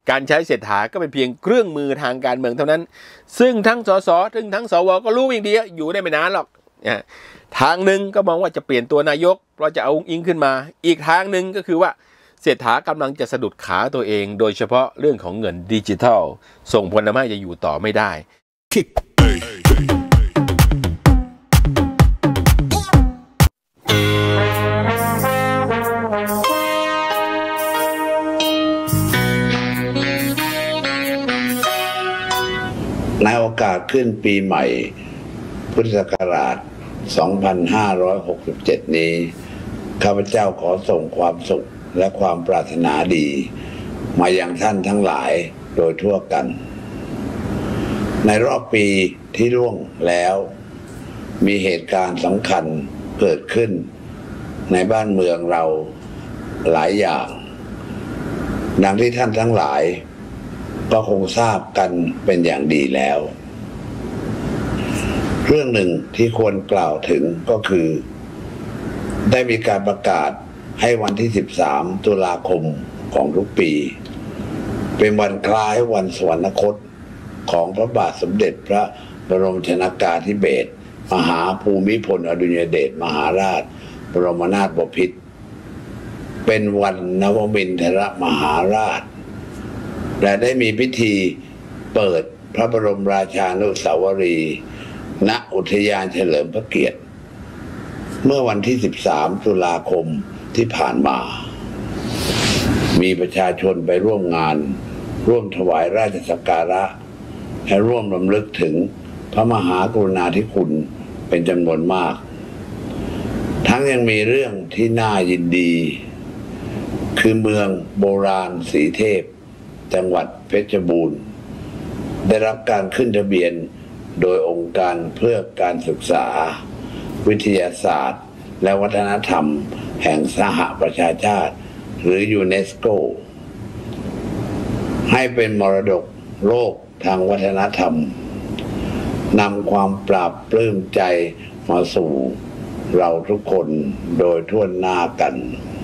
การใช้เศรษฐาก็เป็นเพียงเครื่องมือทางการเมืองเท่านั้นซึ่งทั้งสสทั้งสวก็รู้อย่างดีอยู่ได้ไม่นานหรอกทางหนึ่งก็มองว่าจะเปลี่ยนตัวนายกเพราะจะเอาอิงขึ้นมาอีกทางหนึ่งก็คือว่าเศรษฐากำลังจะสะดุดขาตัวเองโดยเฉพาะเรื่องของเงินดิจิทัลส่งผลทำให้จะอยู่ต่อไม่ได้ในโอกาสขึ้นปีใหม่พุทธศักราช 2567 นี้ข้าพเจ้าขอส่งความสุขและความปรารถนาดีมายังท่านทั้งหลายโดยทั่วกันในรอบปีที่ล่วงแล้วมีเหตุการณ์สำคัญเกิดขึ้นในบ้านเมืองเราหลายอย่างดังที่ท่านทั้งหลายก็คงทราบกันเป็นอย่างดีแล้วเรื่องหนึ่งที่ควรกล่าวถึงก็คือได้มีการประกาศให้วันที่13 ตุลาคมของทุกปีเป็นวันคล้ายวันสวรรคตของพระบาทสมเด็จพระบรมชนกาธิเบศรมหาภูมิพลอดุลยเดชมหาราชบรมนาถบพิตรเป็นวันนวมินทรมหาราชและได้มีพิธีเปิดพระบรมราชานุสาวรีย์ณอุทยานเฉลิมพระเกียรติเมื่อวันที่13 ตุลาคมที่ผ่านมามีประชาชนไปร่วมงานร่วมถวายราชสักการะและร่วมรำลึกถึงพระมหากรุณาธิคุณเป็นจำนวนมากทั้งยังมีเรื่องที่น่ายินดีคือเมืองโบราณสีเทพจังหวัดเพชรบูรณ์ได้รับการขึ้นทะเบียนโดยองค์การเพื่อการศึกษาวิทยาศาสตร์และวัฒนธรรมแห่งสหประชาชาติหรือยูเนสโกให้เป็นมรดกโลกทางวัฒนธรรมนำความปราบปลื้มใจมาสู่เราทุกคนโดยทั่วหน้ากัน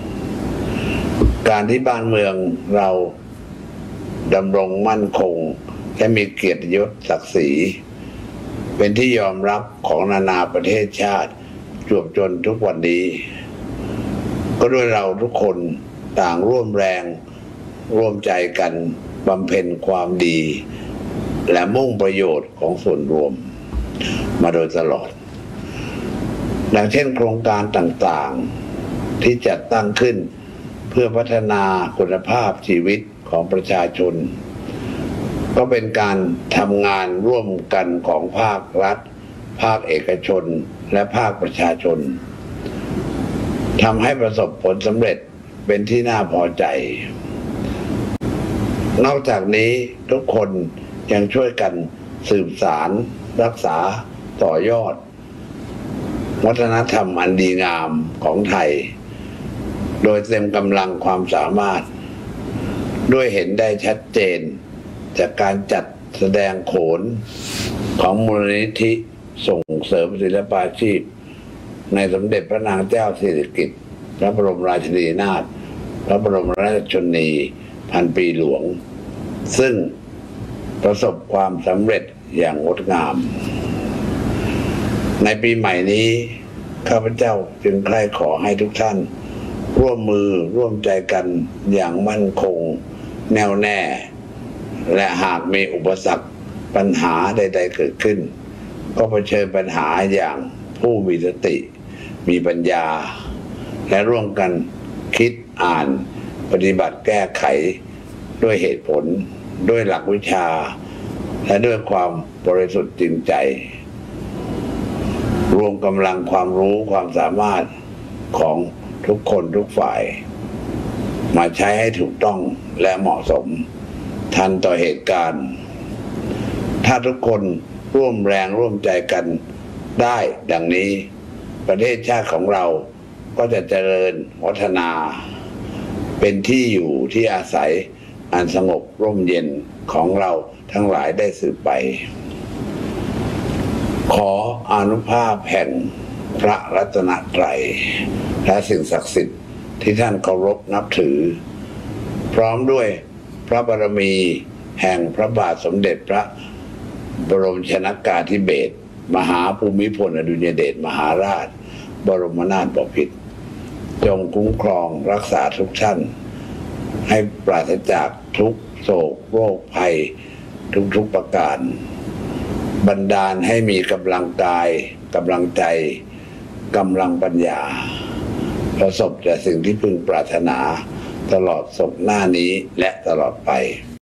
การที่บ้านเมืองเราดำรงมั่นคงและมีเกียรติยศศักดิ์ศรีเป็นที่ยอมรับของนานาประเทศชาติจวบจนทุกวันนี้ก็ด้วยเราทุกคนต่างร่วมแรงร่วมใจกันบำเพ็ญความดีและมุ่งประโยชน์ของส่วนรวมมาโดยตลอดดังเช่นโครงการต่างๆที่จัดตั้งขึ้นเพื่อพัฒนาคุณภาพชีวิตของประชาชนก็เป็นการทำงานร่วมกันของภาครัฐภาคเอกชนและภาคประชาชนทำให้ประสบผลสำเร็จเป็นที่น่าพอใจนอกจากนี้ทุกคนยังช่วยกันสืบสารรักษาต่อยอดวัฒนธรรมอันดีงามของไทยโดยเต็มกำลังความสามารถด้วยเห็นได้ชัดเจนจากการจัดแสดงโขนของมูลนิธิส่งเสริมศิลปาชีพในสมเด็จพระนางเจ้าสิริกิติ์พระบรมราชินีนาถพระบรมราชชนนีพันปีหลวงซึ่งประสบความสำเร็จอย่างงดงามในปีใหม่นี้ข้าพเจ้าจึงใคร่ขอให้ทุกท่านร่วมมือร่วมใจกันอย่างมั่นคงแน่วแน่และหากมีอุปสรรคปัญหาใดๆเกิดขึ้นก็เผชิญปัญหาอย่างผู้มีสติมีปัญญาและร่วมกันคิดอ่านปฏิบัติแก้ไขด้วยเหตุผลด้วยหลักวิชาและด้วยความบริสุทธิ์จริงใจรวมกำลังความรู้ความสามารถของทุกคนทุกฝ่ายมาใช้ให้ถูกต้องและเหมาะสมทันต่อเหตุการณ์ถ้าทุกคนร่วมแรงร่วมใจกันได้ดังนี้ประเทศชาติของเราก็จะเจริญพัฒนาเป็นที่อยู่ที่อาศัยอันสงบร่มเย็นของเราทั้งหลายได้สืบไปขออานุภาพแห่งพระรัตนตรัยและสิ่งศักดิ์สิทธิ์ที่ท่านเคารพนับถือพร้อมด้วยพพระบารมีแห่งพระบาทสมเด็จพระบรมชนกาธิเบศรมหาภูมิพลอดุลยเดชมหาราชบรมนาถบพิตรจงคุ้มครองรักษาทุกท่านให้ปราศจากทุกโศกโรคภัยทุกประการบันดาลให้มีกำลังกายกำลังใจกำลังปัญญาประสบแต่สิ่งที่พึงปรารถนาตลอดศกหน้านี้และตลอดไป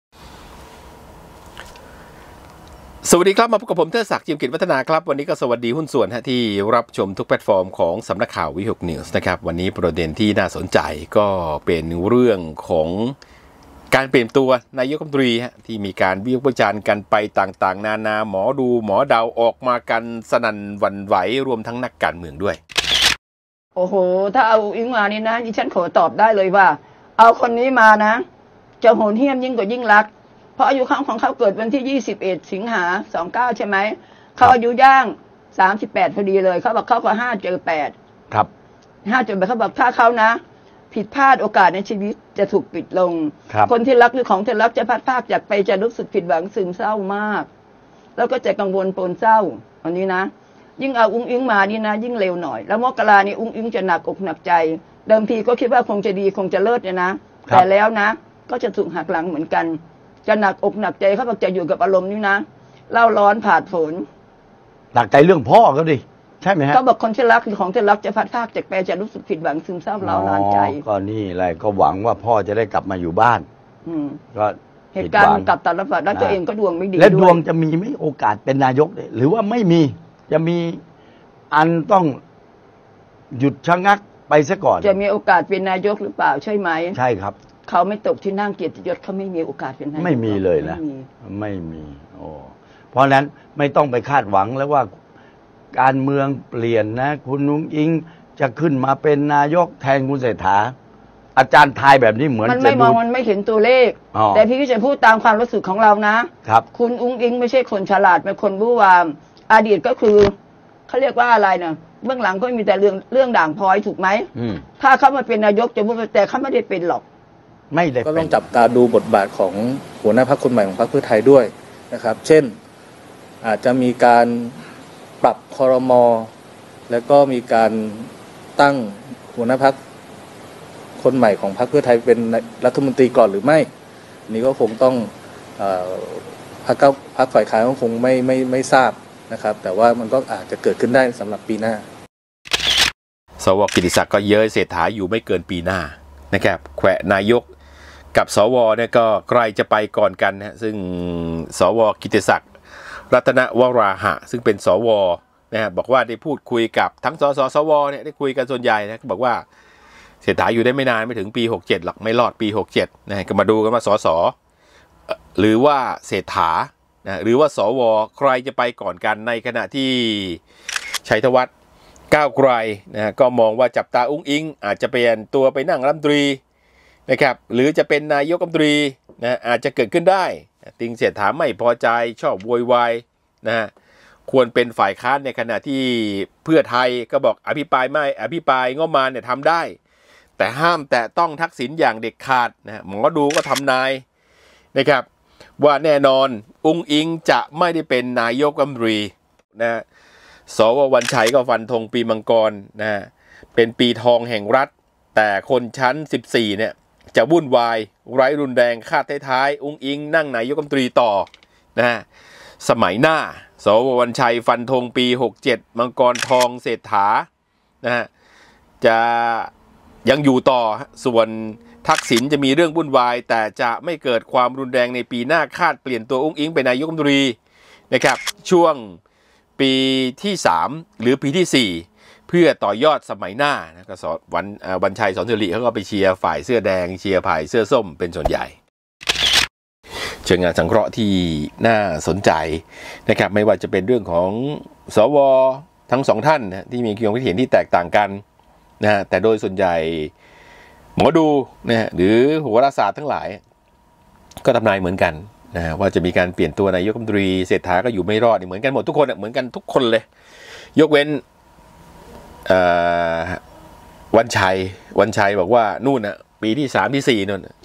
สวัสดีครับมาพบกับผมเทิดศักดิ์ จิมกิจวัฒนาครับวันนี้ก็สวัสดีหุ้นส่วนที่รับชมทุกแพลตฟอร์มของสำนักข่าววิหกนิวส์นะครับวันนี้ประเด็นที่น่าสนใจก็เป็นเรื่องของการเปลี่ยนตัวนายกรัฐมนตรีที่มีการวิพากษ์วิจารณ์กันไปต่างๆนานาหมอดูหมอเดาออกมากันสนั่นหวั่นไหวรวมทั้งนักการเมืองด้วยโอ้โหถ้าเอาอิงมานี่นะดิฉันขอตอบได้เลยว่าเอาคนนี้มานะจะโหดเหี้ยมยิ่งกว่ายิ่งรักเพราะอายุของเขาเกิดวันที่21 สิงหา29ใช่ไหมเขาอายุย่าง38พอดีเลยเขาบอกเขาก็5 เจอ 8 ครับ 5 เจอ 8เขาบอกถ้าเขานะผิดพลาดโอกาสในชีวิตจะถูกปิดลงคนที่รักหรือของที่รักจะพัดพากจากไปจะรู้สึกผิดหวังซึมเศร้ามากแล้วก็จะกังวลปนเศร้าอันนี้นะยิ่งเอาอุ้งอิงมานี่นะยิ่งเร็วหน่อยแล้วมกรานี่อุ้งอิงจะหนักอกหนักใจเดิมทีก็คิดว่าคงจะดีคงจะเลิศเนี่ยนะแต่แล้วนะก็จะถูกหักหลังเหมือนกันจะหนักอกหนักใจเขาบอกจะอยู่กับอารมณ์นี่นะเล่าร้อนผ่าดฝนหนักใจเรื่องพ่อเขาดิใช่ไหมฮะเขาบอกคนที่รักหรือของที่รักจะพัดพากจากไปจะรู้สึกผิดหวังซึมเศร้าเล่าร้อนใจก็นี่อะไรก็หวังว่าพ่อจะได้กลับมาอยู่บ้านก็เหตุการณ์กลับตัดรับแล้วตัวเองก็ดวงไม่ดีและดวงจะมีไม่โอกาสเป็นนายกหรือว่าไม่มีจะมีอันต้องหยุดชะงักไปซะก่อนจะมีโอกาสเป็นนายกหรือเปล่าใช่ไหมใช่ครับเขาไม่ตกที่นั่งเกียรติยศเขาไม่มีโอกาสเป็นนายกไม่มีเลยนะไม่มีโอ้เพราะนั้นไม่ต้องไปคาดหวังแล้วว่าการเมืองเปลี่ยนนะคุณนุ้งอิงจะขึ้นมาเป็นนายกแทนคุณเศรษฐาอาจารย์ทายแบบนี้เหมือนมันไม่มองมันไม่เห็นตัวเลขแต่พี่ก็จะพูดตามความรู้สึกของเรานะครับคุณอุ้งอิงไม่ใช่คนฉลาดเป็นคนรู้ว่าอดีตก็คือเขาเรียกว่าอะไรนะเบื้องหลังก็มีแต่เรื่องด่างพร้อยถูกไหมถ้าเขามาเป็นนายกจะพูดแต่เขาไม่ได้เป็นหรอกไม่ได้ก็ต้องจับตาดูบทบาทของหัวหน้าพรรคคนใหม่ของพรรคเพื่อไทยด้วยนะครับเช่นอาจจะมีการปรับครม.แล้วก็มีการตั้งหัวหน้าพรรคคนใหม่ของพรรคเพื่อไทยเป็นรัฐมนตรีก่อนหรือไม่นี่ก็คงต้องพรรคฝ่ายค้านก็คงไม่ทราบนะครับแต่ว่ามันก็อาจจะเกิดขึ้นได้สำหรับปีหน้าสว.กิติศักดิ์ก็เย้ยเศรษฐาอยู่ไม่เกินปีหน้านะครับแขวะนายกกับสว.เนี่ยก็ใครจะไปก่อนกันนะซึ่งสว.กิติศักดิ์รัตนวราหะซึ่งเป็นสว.นะฮะบอกว่าได้พูดคุยกับทั้งสสสว.เนี่ยได้คุยกันส่วนใหญ่นะบอกว่าเศรษฐาอยู่ได้ไม่นานไม่ถึงปี67หรอกไม่รอดปี67นะก็มาดูกันว่าสสหรือว่าเศรษฐานะหรือว่าสว.ใครจะไปก่อนกันในขณะที่ชัยธวัฒน์ก้าวไกลนะก็มองว่าจับตาอุ้งอิงอาจจะเปลี่ยนตัวไปนั่งรัฐมนตรีนะครับหรือจะเป็นนายกรัฐมนตรีนะอาจจะเกิดขึ้นได้ติงเศรษฐาไม่พอใจชอบโวยวายนะควรเป็นฝ่ายค้านในขณะที่เพื่อไทยก็บอกอภิปรายไม่อภิปรายงบประมาณเนี่ยทำได้แต่ห้ามแตะต้องทักษิณอย่างเด็ดขาดนะหมอดูก็ทำนายนะครับว่าแน่นอนอุ้งอิงจะไม่ได้เป็นนายกรัฐมนตรีนะสว.วันชัยก็ฟันธงปีมังกรนะเป็นปีทองแห่งรัฐแต่คนชั้น14เนี่ยจะวุ่นวายไร้รุนแรงคาดท้ายๆอุ้งอิงนั่งนายกรัฐมนตรีต่อนะสมัยหน้าสว.วันชัยฟันธงปี67มังกรทองเศรษฐานะจะยังอยู่ต่อส่วนทักษิณจะมีเรื่องวุ่นวายแต่จะไม่เกิดความรุนแรงในปีหน้าคาดเปลี่ยนตัวอุ้งอิงเป็นนายกรัฐมนตรีนะครับช่วงปีที่3หรือปีที่4เพื่อต่อยอดสมัยหน้านะก็วันชัยสอนสิริเขาก็ไปเชียร์ฝ่ายเสื้อแดงเชียร์ฝ่ายเสื้อส้มเป็นส่วนใหญ่เชิงงานสังเคราะห์ที่น่าสนใจนะครับไม่ว่าจะเป็นเรื่องของสว.ทั้งสองท่านนะที่มีความคิดเห็นที่แตกต่างกันนะแต่โดยส่วนใหญ่หมอดูนะหรือโหราศาสตร์ทั้งหลายก็ทำนายเหมือนกันนะว่าจะมีการเปลี่ยนตัวนายกรัฐมนตรีเศรษฐาก็อยู่ไม่รอดเหมือนกันหมดทุกคนเหมือนกันทุกคนเลยยกเว้นวันชัยบอกว่านู่นปีที่3ที่4นู่น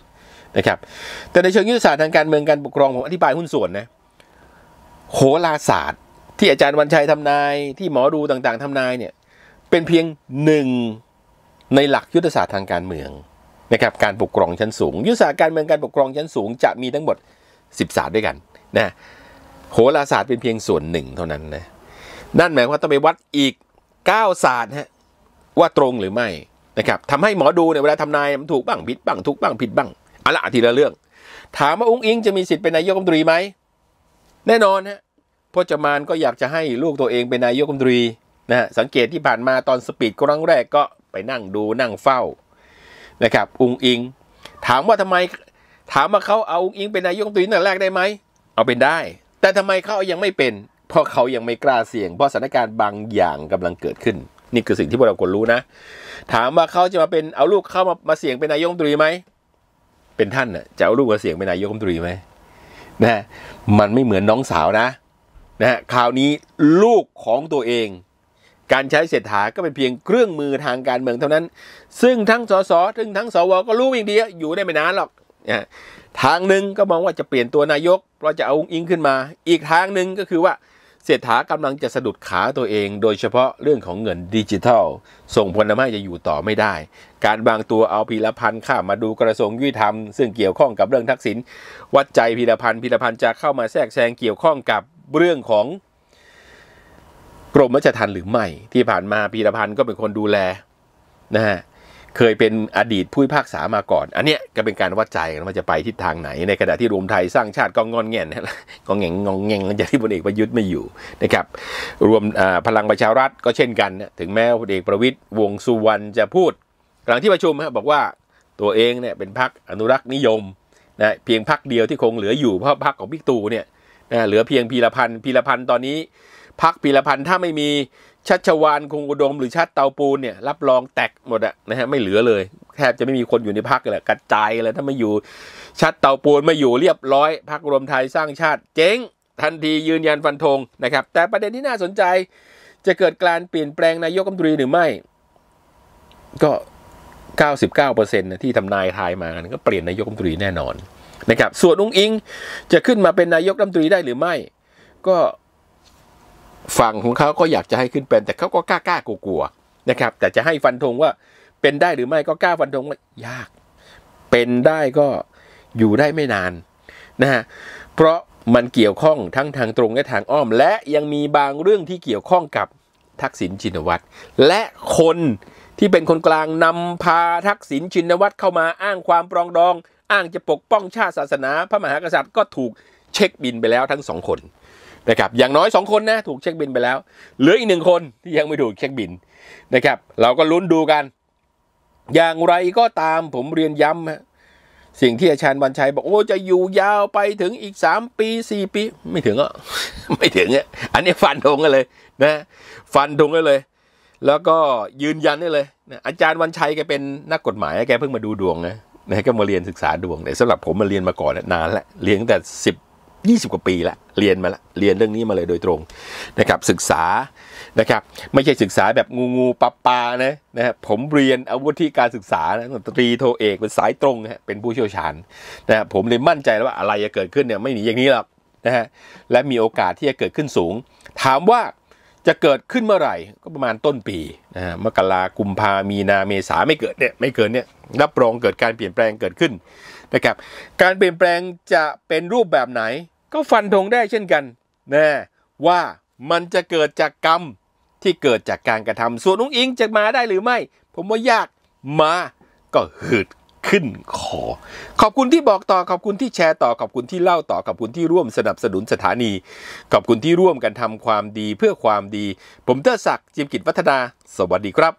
นะครับแต่ในเชิงยุทธศาสตร์ทางการเมืองการปกครองผมอธิบายหุ้นส่วนนะโหราศาสตร์ที่อาจารย์วันชัยทำนายที่หมอดูต่างๆทำนายเนี่ยเป็นเพียงหนึ่งในหลักยุทธศาสตร์ทางการเมืองนะครับการปกครองชั้นสูงยุทธศาสตร์การเมืองการปกครองชั้นสูงจะมีทั้งหมด10ศาสตร์ด้วยกันนะโหราศาสตร์เป็นเพียงส่วนหนึ่งเท่านั้นนะนั่นหมายความว่าต้องไปวัดอีก9ศาสตร์ฮะว่าตรงหรือไม่นะครับทำให้หมอดูเนี่ยเวลาทำนายมันถูกบ้างผิดบ้างถูกบ้างผิดบ้างเอาละทีละเรื่องถามว่าอุ๊งอิ๊งจะมีสิทธิ์เป็นนายกรัฐมนตรีไหมแน่นอนฮะพจมานก็อยากจะให้ลูกตัวเองเป็นนายกรัฐมนตรีนะฮะสังเกตที่ผ่านมาตอนสปีดครั้งแรกก็ไปนั่งดูนั่งเฝ้านะครับอุ๊งอิ๊งถามว่าเขาเอาอุ๊งอิ๊งเป็นนายกรัฐมนตรีตั้งแต่แรกได้ไหมเอาเป็นได้แต่ทำไมเขายังไม่เป็นเพราะเขายังไม่กล้าเสี่ยงเพราะสถานการณ์บางอย่างกำลังเกิดขึ้นนี่คือสิ่งที่พวกเราควรรู้นะถามว่าเขาจะมาเป็นเอาลูกเข้ามาเสี่ยงเป็นนายกรัฐมนตรีไหมเป็นท่านน่ะจะเอาลูกมาเสี่ยงเป็นนายกรัฐมนตรีไหมนะมันไม่เหมือนน้องสาวนะคราวนี้ลูกของตัวเองการใช้เศรษฐาก็เป็นเพียงเครื่องมือทางการเมืองเท่านั้นซึ่งทั้งสสซึ่งทั้งสวก็รู้อย่างดีอยู่ได้ไม่นานหรอกทางหนึ่งก็มองว่าจะเปลี่ยนตัวนายกเพราะจะเอาอุ๊งอิ๊งขึ้นมาอีกทางหนึ่งก็คือว่าเศรษฐากำลังจะสะดุดขาตัวเองโดยเฉพาะเรื่องของเงินดิจิทัลส่งผลทำให้จะอยู่ต่อไม่ได้การบางตัวเอาพีรพันธ์ข้ามาดูกระทรวงยุติธรรมซึ่งเกี่ยวข้องกับเรื่องทักษิณวัดใจพีรพันธ์จะเข้ามาแทรกแซงเกี่ยวข้องกับเรื่องของกรมราชทัณฑ์หรือไม่ที่ผ่านมาพีรพันธ์ก็เป็นคนดูแลนะฮะเคยเป็นอดีตผู้พิพากษามาก่อนอันเนี้ยก็เป็นการวัดใจกันว่าจะไปทิศทางไหนในขณะที่รวมไทยสร้างชาติก็งอนแง่นก็งงหลังจากที่พลเอกประยุทธ์ไม่อยู่นะครับรวมพลังประชารัฐก็เช่นกันถึงแม้พลเอกประวิตรวงษ์สุวรรณจะพูดหลังที่ประชุมบอกว่าตัวเองเนี่ยเป็นพรรคอนุรักษ์นิยมนะเพียงพรรคเดียวที่คงเหลืออยู่เพราะพรรคของบิ๊กตู่เนี่ยเหลือเพียงพีรพันธ์ตอนนี้พรรคพีรพันธ์ถ้าไม่มีชัชวาลคงอุดมหรือชัดเตาปูนเนี่ยรับรองแตกหมดนะฮะไม่เหลือเลยแทบจะไม่มีคนอยู่ในพรรคเลยกระจายเลยถ้าไม่อยู่ชัดเตาปูนไม่อยู่เรียบร้อยพรรครวมไทยสร้างชาติเจ๊งทันทียืนยันฟันธงนะครับแต่ประเด็นที่น่าสนใจจะเกิดการเปลี่ยนแปลงนายกรัฐมนตรีหรือไม่ก็ 99% นะที่ทำนายทายมาก็เปลี่ยนนายกรัฐมนตรีแน่นอนนะครับส่วนอุ๊งอิ๊งจะขึ้นมาเป็นนายกรัฐมนตรีได้หรือไม่ก็ฝั่งของเขาก็อยากจะให้ขึ้นเป็นแต่เขาก็กล้ากลัวๆนะครับแต่จะให้ฟันธงว่าเป็นได้หรือไม่ก็กล้าฟันธงว่ายากเป็นได้ก็อยู่ได้ไม่นานนะฮะเพราะมันเกี่ยวข้องทั้งทางตรงและทางอ้อมและยังมีบางเรื่องที่เกี่ยวข้องกับทักษิณชินวัตรและคนที่เป็นคนกลางนำพาทักษิณชินวัตรเข้ามาอ้างความปรองดองอ้างจะปกป้องชาติศาสนาพระมหากษัตริย์ก็ถูกเช็คบินไปแล้วทั้ง2 คนนะครับอย่างน้อย2 คนนะถูกเช็คบินไปแล้วเหลืออีก1 คนที่ยังไม่ถูกเช็คบินนะครับเราก็ลุ้นดูกันอย่างไรก็ตามผมเรียนย้ำสิ่งที่อาจารย์วันชัยบอกโอ้จะอยู่ยาวไปถึงอีก3 ปี 4 ปีไม่ถึงไม่ถึงอันนี้ฟันธงกันเลยนะฟันธงกันเลยแล้วก็ยืนยันได้เลยนะอาจารย์วันชัยแกเป็นนักกฎหมายแกเพิ่งมาดูดวงนะก็มาเรียนศึกษาดวงแต่สำหรับผมมาเรียนมาก่อนนานแล้วเรียนตั้งแต่20 กว่าปีละเรียนมาละเรียนเรื่องนี้มาเลยโดยตรงนะครับศึกษานะครับไม่ใช่ศึกษาแบบงูปลานะผมเรียนอาวุธที่การศึกษานะตรีโทเอกเป็นสายตรงเป็นผู้เชี่ยวชาญนะผมเลยมั่นใจแล้วว่าอะไรจะเกิดขึ้นเนี่ยไม่หนีอย่างนี้หรอกนะฮะและมีโอกาสที่จะเกิดขึ้นสูงถามว่าจะเกิดขึ้นเมื่อไหร่ก็ประมาณต้นปีนะฮะมกรากุมภามีนาเมษาไม่เกินเนี่ยรับรองเกิดการเปลี่ยนแปลงเกิดขึ้นนะครับการเปลี่ยนแปลงจะเป็นรูปแบบไหนก็ฟันธงได้เช่นกันนะว่ามันจะเกิดจากกรรมที่เกิดจากการกระทำส่วนอุ๊งอิ๊งจะมาได้หรือไม่ผมว่ายากมาก็หืดขึ้นคอขอบคุณที่บอกต่อขอบคุณที่แชร์ต่อขอบคุณที่เล่าต่อขอบคุณที่ร่วมสนับสนุนสถานีขอบคุณที่ร่วมกันทำความดีเพื่อความดีผมเตอร์ศักดิ์จิมกิจวัฒนาสวัสดีครับ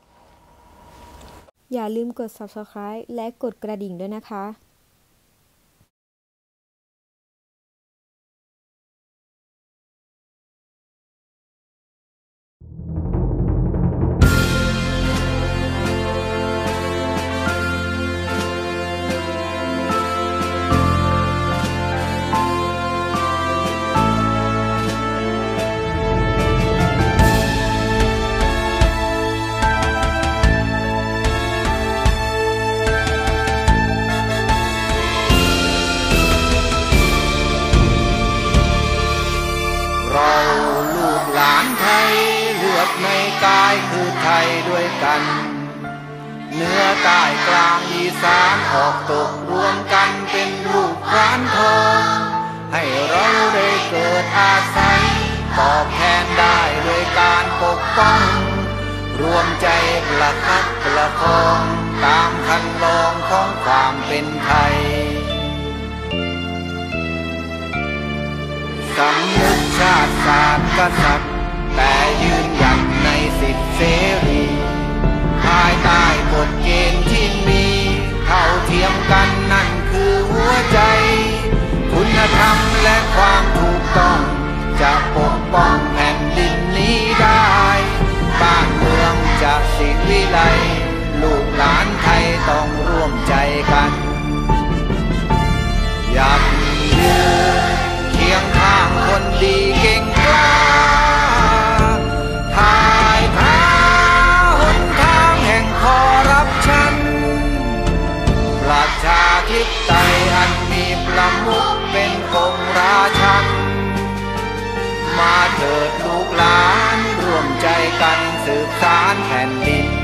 อย่าลืมกด Subscribe และกดกระดิ่งด้วยนะคะเลือดในกายคือไทยด้วยกันเหนือใต้กลางอีสานออกตกรวมกันเป็นลูกร้านทองให้เราได้เกิดอาศัยตอบแทนได้ด้วยการปกป้องรวมใจประคับประคองตามคันลองของความเป็นไทยสำนึกชาติศาสตร์กษัตริย์แต่ยืนหยัดในสิทธิเสรีภายใต้กฎเกณฑ์ที่มีเท่าเทียมกันนั่นคือหัวใจคุณธรรมและความถูกต้องจะปกป้องแผ่นดินนี้ได้บ้านเมืองจะสิวิไลลูกหลานไทยต้องร่วมใจกันอยากยืนเคียงข้างคนดีเก่งกล้าทายท้าหนทางแห่งคอร์รัปชันประชาธิปไตยอันมีประมุขเป็นองค์ราชันมาเถิดลูกหลานร่วมใจกันสืบสานแผ่นดิน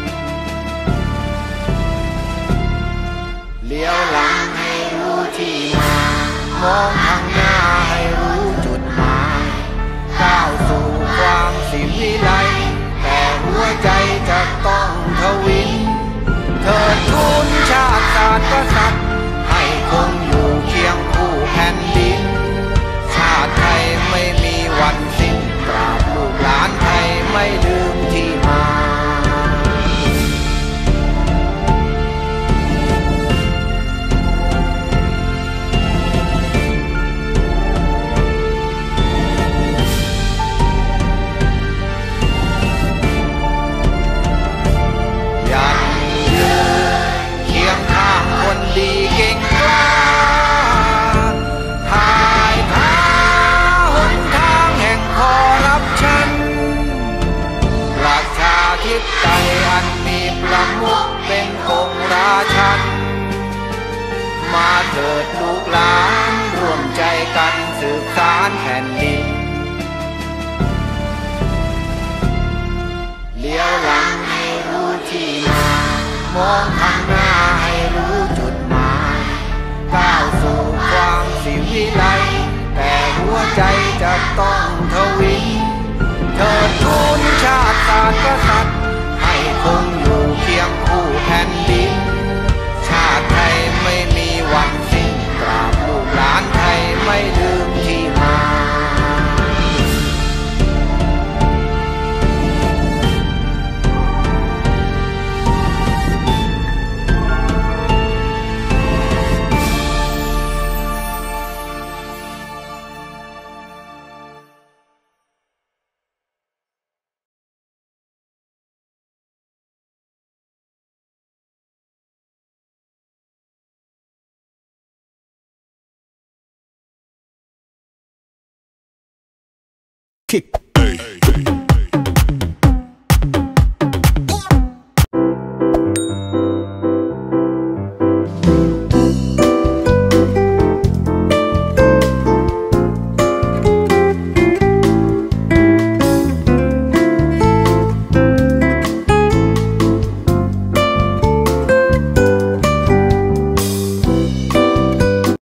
เลี้ยวหลังให้รู้ที่มามองข้างหน้าให้รู้จุดหมายก้าวสู่ความสิวิไลแต่หัวใจจะต้องทวินเถิดทูลชาติศาสตร์กษัตริย์ให้คงอยู่เคียงคู่แผ่นดินชาติไทยไม่มีวันสิ้นตราบลูกหลานไทยไม่ลืมที่มาดีเก่งกล้าทายท้าหนทางแห่งคอร์รัปชันประชาธิปไตยอันมีประมุขเป็นองค์ราชันมาเถิดลูกหลานร่วมใจกันสืบสานแผ่นดินเลี้ยวหลังให้รู้ที่มามองข้างหน้าให้รู้จุดก้าวสู่ความสิวิไลแต่หัวใจจะต้องทวินเถิดทูลชาติศาสตร์กษัตริย์ให้คงอยู่เคียงคู่แผ่นดินชาติไทยไม่มีวันสิ้นตราบลูกหลานไทยไม่ลืมที่มา kick